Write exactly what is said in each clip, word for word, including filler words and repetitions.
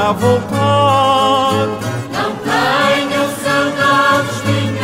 a voltar. Não tenham saudades minhas.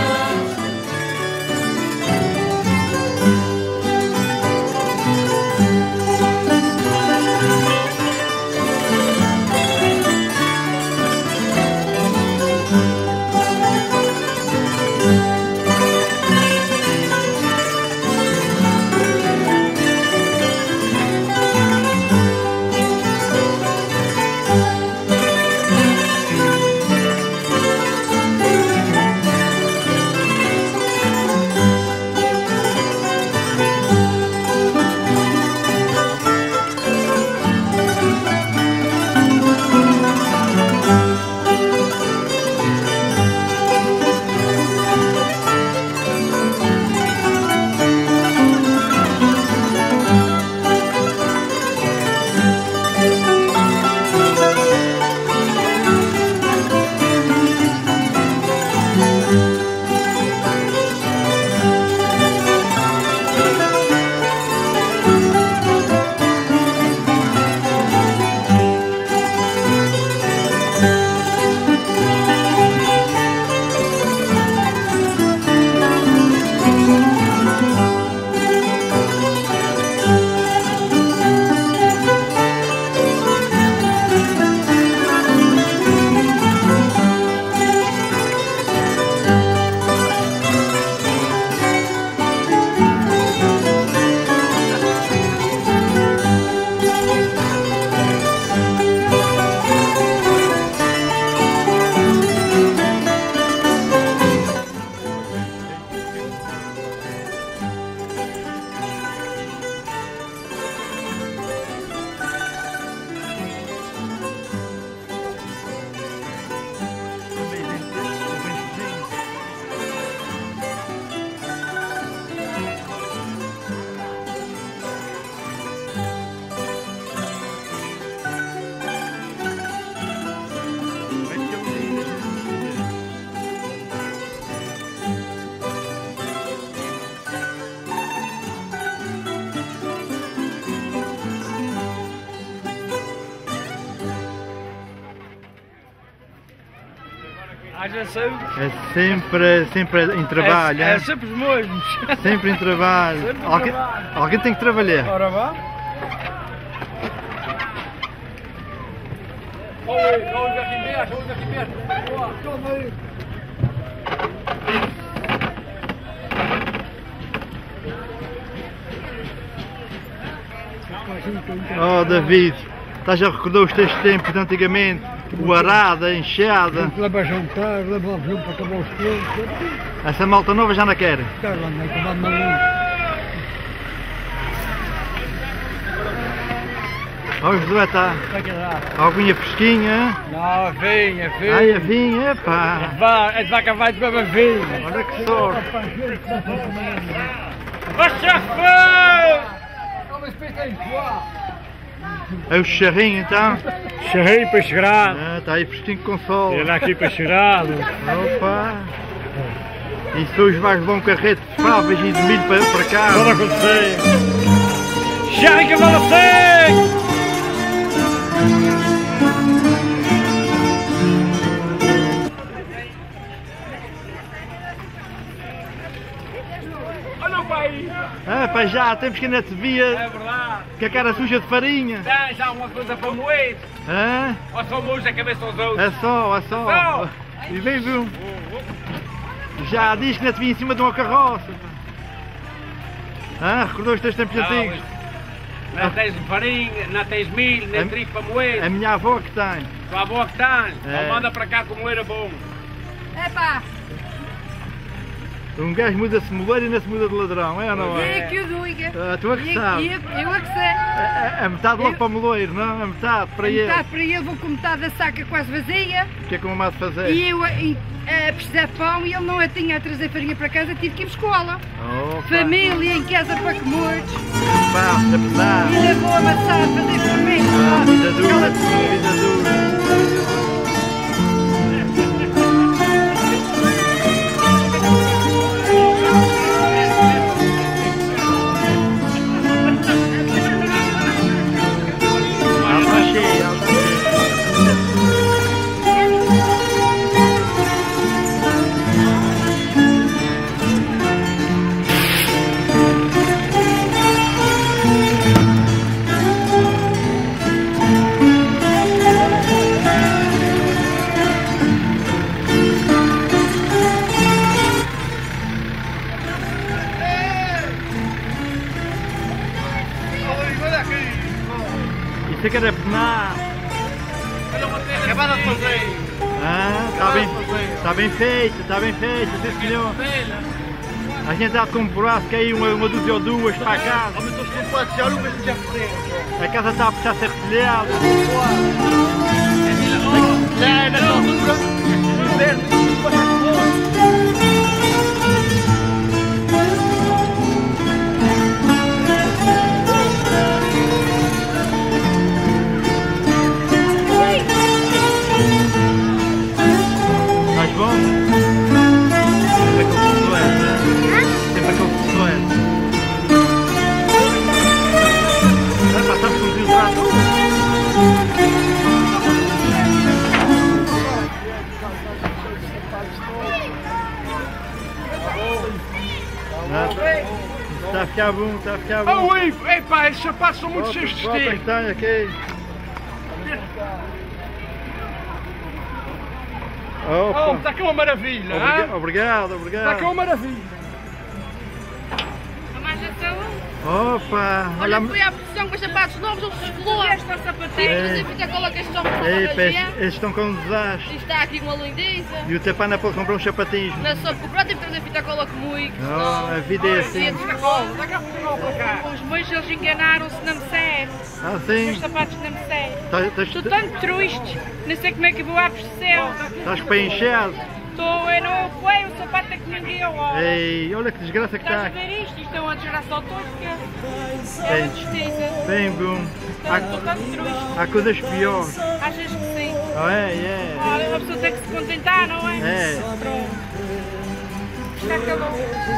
É sempre, sempre em trabalho, é, é é? sempre os mesmos. Sempre em trabalho. Sempre alguém, trabalho. alguém tem que trabalhar. Ora vá. Oi, oi, aqui mesmo, oi, aqui mesmo. Toma aí. Oh, David, estás a recordar os teus tempos de antigamente? O arado, a enxada. Leva a jantar, leva o avião para acabar os pontos. Essa malta nova já não quer. Está lá, não acabar maluco. Ó, oh, Josué, está alguma fresquinha? Não, vinha, vinha. Ai, a vinha, epá. É de vaca vai de beba vinho. Olha que sorte. Você foi! É o charrinho então? Charrinho para chegar. Ah, está aí fresquinho com sol. Ele aqui para chegar. Opa! E se hoje vais levar um carrete de favas e de milho para, para cá? Pode acontecer. Charrinho que vale seco! Olha o pai! Ah, pá, já, temos que ainda te via. É verdade. Com a cara suja de farinha. Tem já alguma coisa para moer? Ah? Ou só moes a cabeça aos outros? É só, é só. Só. E vem, viu? Já diz que ainda te vi em cima de uma carroça. Ah, recordou os teus tempos Não, antigos? Não tens farinha, não tens milho, nem A- trigo para moer. A minha avó que tem. Tua avó que tem. É. Então manda para cá como era bom. Epá, Um gajo muda-se de moleiro e ainda se muda de ladrão, é ou não e é? que o diga. Ah, tu é que E- sabes. e- Eu é que sei. A, a- a metade logo Eu- para o moleiro, não? A metade para ele. Metade para ele, vou com metade da saca quase vazia. O que é que eu de fazer? E eu a, a precisar de pão e ele não a tinha a trazer farinha para casa, tive que ir para a escola. Opa, Família em casa para comer. pá, apesar. E ainda vou amassar, fazer fermento. Ah, vida dura, Aquela- vida dura. Ah, tá cheio, ah, tá cheio. Você quer apenar? Acabada de fazer. Ah, está bem, está bem feito, está bem feito, sim senhor. A gente há de comprar se cair uma, uma dúzia ou duas para a casa. Aumentou-se com quatro, já nunca se já fodeu. A casa está a precisar de ser retelhada. Já nessa altura, no inverno, depois é Mais bom? Sempre aquele fuzuete, né? Sempre aquele fuzuete. Vai passar por um rio de rato. Está a ficar bom, está a ficar bom. Oh, Ivo, epá, esses sapatos são muito cheios de Volta que esteio. tem aqui. Opa. Oh, está aqui uma maravilha, Obriga- hein? Obrigado, obrigado. Está aqui uma maravilha. Mais ação. Opa, Olha, olha. fui à produção com os sapatos novos, ele se esfolou. Esta sapatilha, É. mas fica cola que estes homens Ei, estão pá, a estes, estes estão com um desastre. E está aqui uma lindeza. E o Tapana pode comprar uns sapatinhos. Não é só porque pronto, tive que trazer fita cola comigo. Não, a vida é assim. Está cá para cá. Os meus eles enganaram-se, não me serve. Ah, Os sim. meus sapatos não me servem. Estás- Estás Estou tão triste, não sei como é que vou à procissão. estás com o pé inchado. Estou, eu não apoio o sapato é que me deu. ó. Ei, olha que desgraça que Estás a está. ver isto? Isto é uma desgraça ao tosca. É Bem. uma tristeza. Bem bom. Estou estou tão triste. Há coisas piores. Achas que sim? Oh, é, é. Olha, uma pessoa tem que se contentar, não é? É. Pronto. Isto acabou.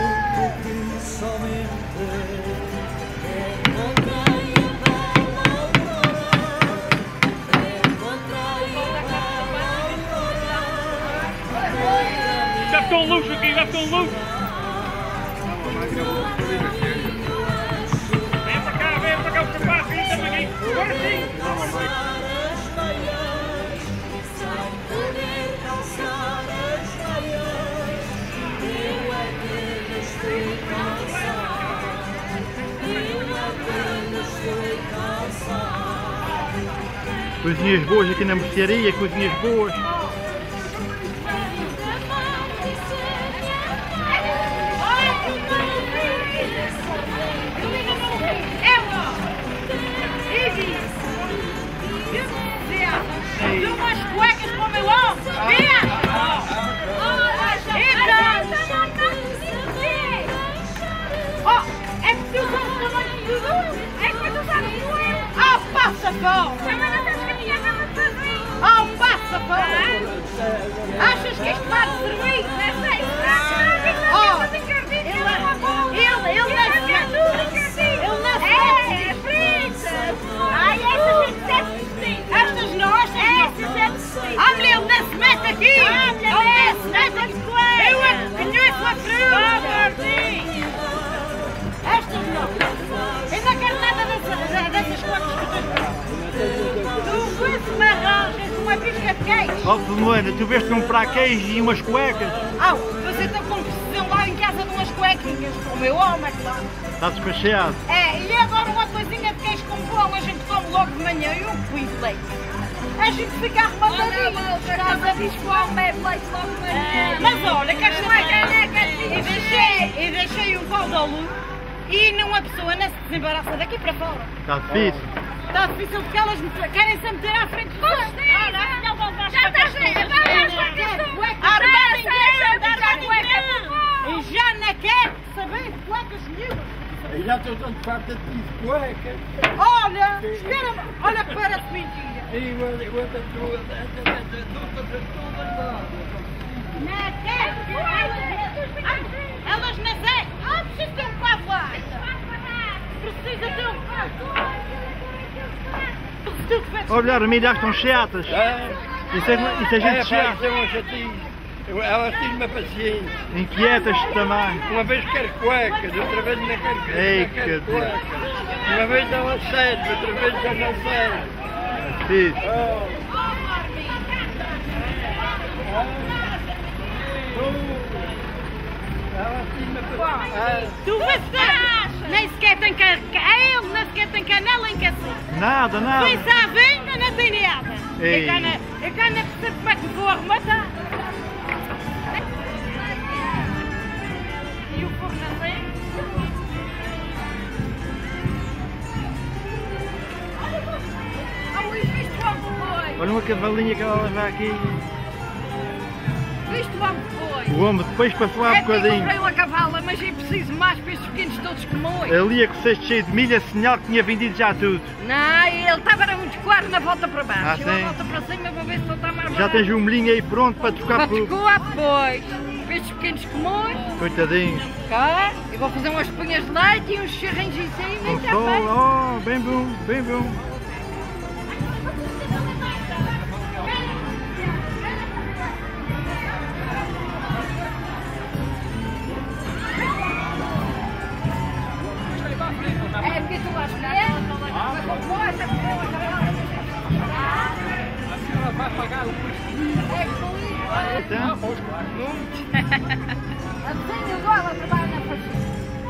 Já estou um luxo aqui, já estou um luxo. Vem para cá, vem para cá os sapatos, vem também aqui. Agora sim. Coisinhas boas aqui na mercearia, coisinhas boas. Deu umas cuecas para o meu ombro! Via! Oh, é que tu sabes o tamanho do Dudu? É que tu sabes o eu? Oh, passa fome! Oh, passa fome! Achas que isto vai servir? Não sei! Oh, ele ele nasce! Ele nasce! É, fritas! Ai, essas é que estas não, estas não! Ah, mulher, ele não se mete aqui! Ah, mulher, ele não se mete aqui! Eu é que conheço a fruta! Estas não! Eu não quero nada dessas, dessas coisas que tu tens. Tu vês me arranjas uma bisca de queijo! Ó, Filomena, tu veste comprar queijo e umas cuecas? Ah, você está com precisão lá em casa de umas cuequinhas, o meu homem, claro. Está despachado. É, e agora uma coisinha de queijo com pão, a gente come logo de manhã e um coelho de leite. A gente fica arrumadinho. Casa de fome, é leite logo de manhã. Mas olha, que esta caneca e deixei, e deixei um caldolo e uma pessoa não se desembaraça daqui para fora. Está difícil. Está difícil porque elas me querem se meter à frente dos outros. Já estás bem, armada em grande, armada em grande. E já não quer saber de cuecas nenhumas. Já estou tanto farta de ti de cuecas. Olha, espera-me, olha que parece mentira. E eu ando tudo, Não quer? Elas não sei. Ah, precisa ter um carro lá. Precisa ter um carro. Olha, as milhas estão chatas. É, Isso é, isso é gente é, chata. isso é uma chatice. Eu- Elas têm uma paciência. Inquietas também. Uma vez quero cuecas, outra vez não quero, Ei, não quero que cuecas. Uma vez dava sete, outra vez já não sei. Sim. Elas têm uma paciência. Tu vês se Nem sequer tem canela, ele nem sequer tem canela em cacete. Nada, nada. Vem se à venda, não tem nada. Ei. Eu cá não percebo como é que vou arrematar. E o forno assim? Oh, Luís, viste o homem que foi? Olha uma cavalinha que ela leva aqui. Viste o homem que foi? O homem depois passou lá um É que eu bocadinho. comprei uma cavala, mas é preciso mais para estes pequenos todos como hoje. Ali a com o cesto cheio de milha, sinal que tinha vendido já tudo. Não, ele estava era muito claro na volta para baixo. Ah, eu sim? a volta para cima vou ver se ele está mais Já barato. tens um molhinho aí pronto para trocar Para por... descoar depois. Para estes pequenos como hoje. Coitadinhos. Cá, eu vou fazer umas punhas de leite e uns charrinhos em cima Um e já sol, vai. oh, bem bom, bem bom. É porque tu vais ver? Vai com força, A senhora vai pagar o custo. é com isso. Então, Assim igual a trabalhar na fazenda.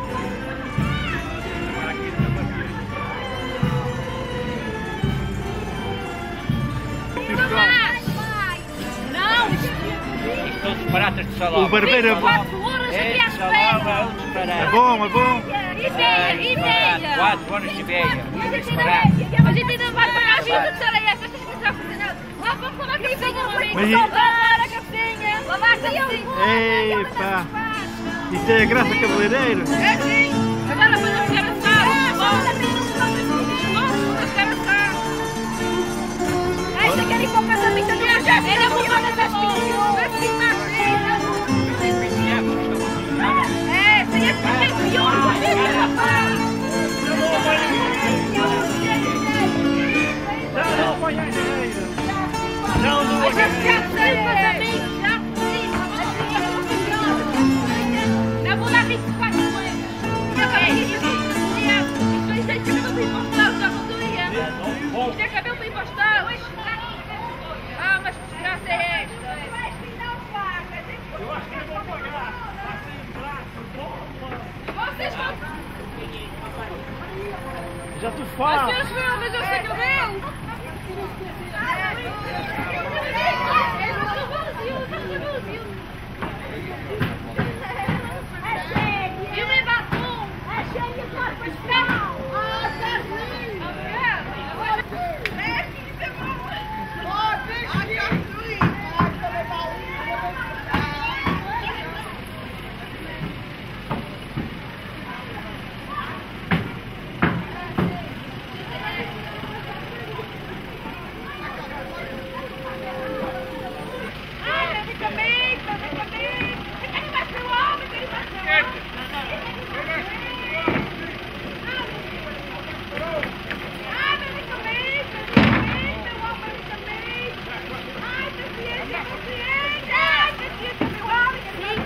Não, Isto são disparatas de salão. o barbeiro é bom. quatro horas aqui É à de salão, é espera. um disparate. É bom, é bom. Ideia, ideia. Quatro horas e meia. A gente Disparate. ainda- a gente ainda vai pagar a vida de tarefa, esta gente está fazendo. Lá vamos para a cabecinha, meu amigo. Mas e- Lavar a cabecinha. Lavar a cabecinha. Epa, isso é a graça cabeleireiro. É sim. Agora vamos a ficar assado. Vamos a ficar assado. Esta quer ir para o casamento do meu chefe. Era uma coisa das pinturas. É, sem esta que é pior. Rapaz. Não, não, Mas já sei, meus amigos, já sei. Já vou lá vinte e quatro moedas. Já vai, isso é cabelo para impostar, já vou doer. Isto é cabelo para impostar. Ah, mas que desgraça é esta? Vocês vão... já tu fala. Vocês vão, mas eu sei cabelo. E o meu batom? Achei que foi para estar. Ah, tá ruim. É, isso é bom. Oh, deixa eu ir. Ai, vem comigo, vem comigo. Eu quero mais pro homem, eu quero mais pro homem. Ai, vem comigo, vem comigo, meu homem, vem comigo. Ai, paciência, paciência. Ai, paciência, meu homem,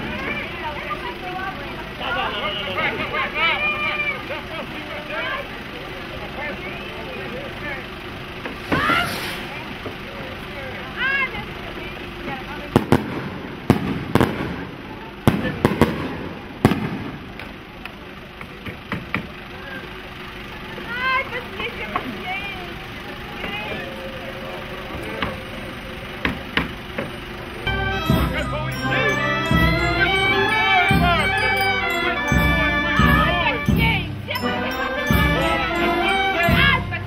Ai, meu Ai, paciência, paciência. Ai, paciência, paciência. Ai,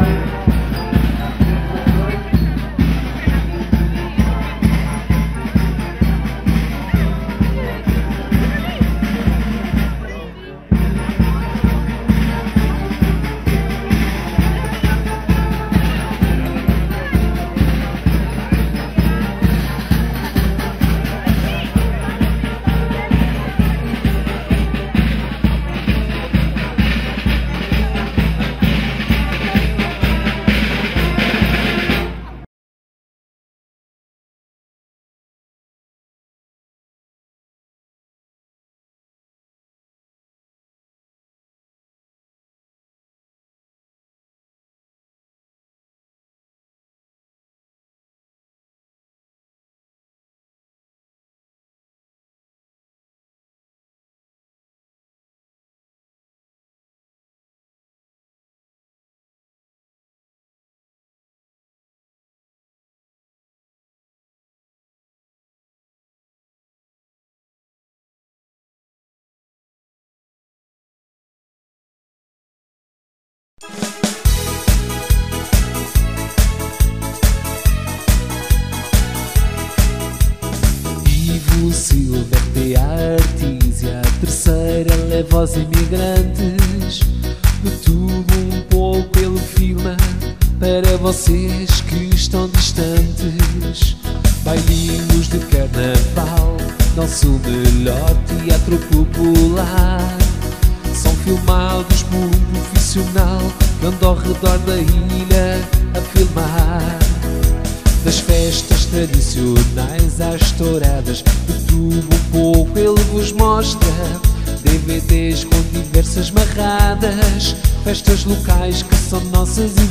Ivo Silva, P A Artísia, a terceira leva os imigrantes. Betubo um pouco pelo filme para vocês que estão distantes. Bailinhos de carnaval, nosso melhor teatro popular. São filmados por um profissional que anda ao redor da ilha a filmar. Das festas tradicionais às touradas, de tudo um pouco ele vos mostra. D V Ds com diversas marradas, festas locais que são nossas e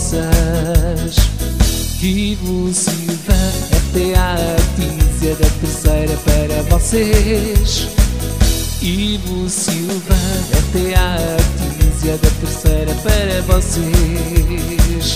vossas. Ivo Silva, é P A Artísia, da terceira para vocês. Ivo Silva, é P A Artísia, da terceira para vocês.